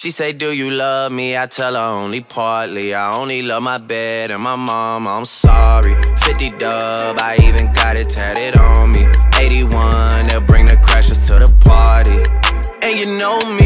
She say, do you love me? I tell her only partly. I only love my bed and my mama, I'm sorry. 50 dub, I even got it tatted on me. 81, they'll bring the crashers to the party. And you know me,